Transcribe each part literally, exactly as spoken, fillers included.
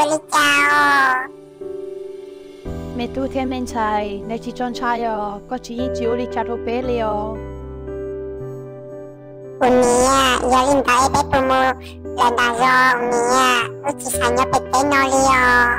li chào mẹ tu thiên men chai nên chỉ chọn chai ở có chỉ chịu li chào thôi bé liao unia ya linda e pe pomo la da yo unia uchi sanyo pe te no liao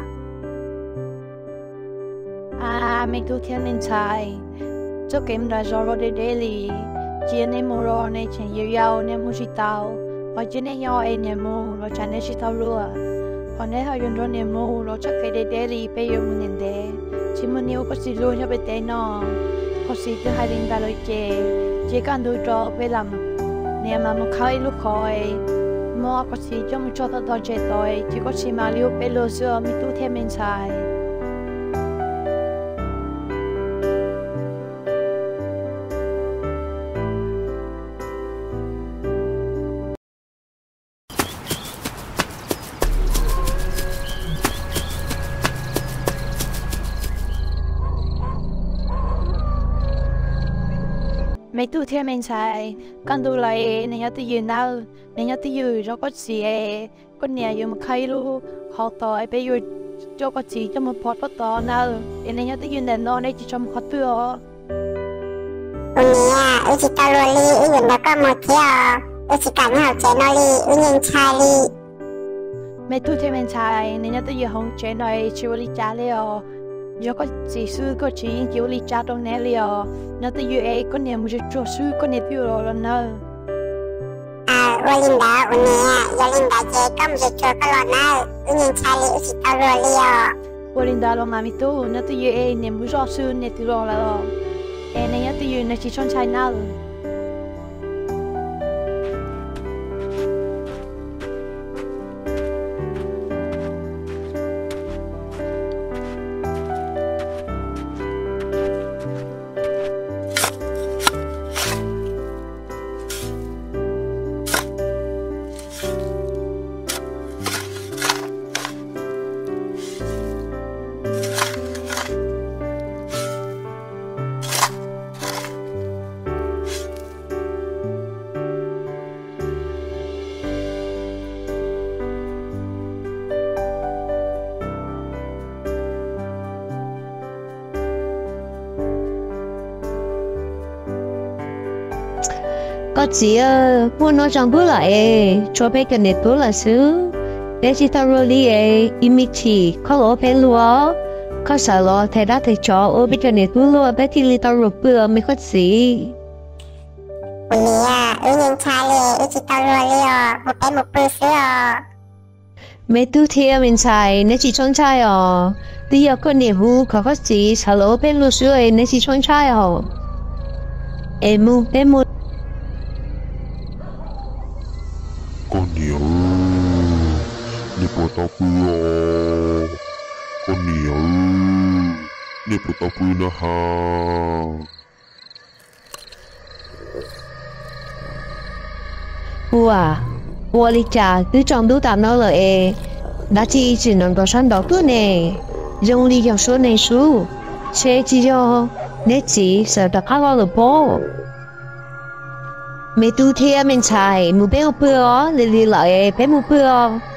à mẹ tu thiên men chai cho kem da zo rồi để li chỉ nên mua rồi nên chỉ yêu yêu nên mua chỉ tao và chỉ nên yêu em nên mua rồi chẳng nên chỉ tao luôn còn nếu họ dùng rồi nên mua rồi chắc cái để để li bây giờ muốn nên để chỉ muốn yêu có gì luôn cho bé té nó có gì cứ hai linh ta lôi chè chỉ cần đôi trò bé làm nè mà một khai lúc khỏi mua có gì cho một cho tao tao chè tôi chỉ có gì mà liu bé lừa xưa mi tu thêm men xài mấy tu thiên mình xài con tu lại nên nhớ tự nhiên nào nên nhớ tự nhiên cho có gì con nhà dùng một khay luôn họ tỏi bây giờ cho có gì cho một pot pot to nào nên nhớ tự nhiên để nó đây chỉ cho một hot bữa unia uchi tao luôn li u dùng đó có một theo uchi cả nhau chế nó li u nhìn chai li mấy tu thiên mình xài nên nhớ tự nhiên không chế này chịu đi trả liệu giờ có gì sư có chỉ chịu đi trả trong này liệu nó tự nhiên ấy con nhà muốn cho sư con nhà tiêu rồi nó à Linda unia ya linda chế có một cho có lo nào u nhìn chai li uchi tao luôn liao Linda lo mami tu nó tự nhiên ấy nhà muốn cho sư nhà tiêu rồi là em này tự nhiên nó chỉ chọn chai nào có chỉ ờ muốn nói rằng bữa lại cho bé cái này bữa là xứ để chỉ tao rồi đi ấy imiti có lỗ bé lúa có sợ lo thầy đã thầy cho ở bé cái này bữa lúa bé thì li tao rồi bữa mới có gì unia u nhìn chai li uchi tao luôn liao một bé một bữa xưa mẹ tu thiê mình xài nếu chỉ chọn trai à bây giờ con này vu có có gì sợ lỗ bé lúa xưa ấy nếu chỉ chọn trai à em mu em mu con nhiều ni po tao pui con nhiều ni po tao pui na ha wow我哩家对长都打闹了诶，那只只能到山到多呢，用力要说那书，切记要那只是打卡了不？没读天没猜，目标不要，你你来别目标。